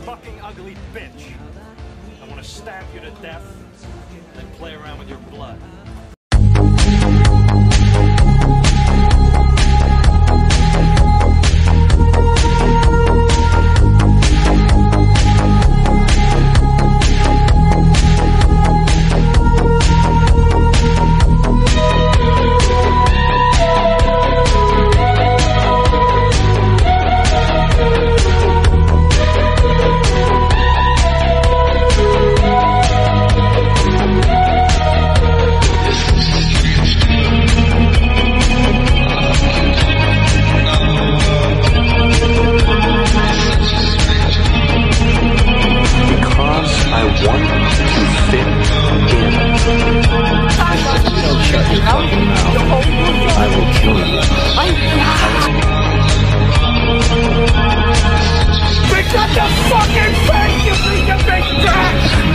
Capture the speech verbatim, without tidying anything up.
fucking ugly bitch. I want to stab you to death, then play around with your blood. Shut the fucking face, you piece of big trash!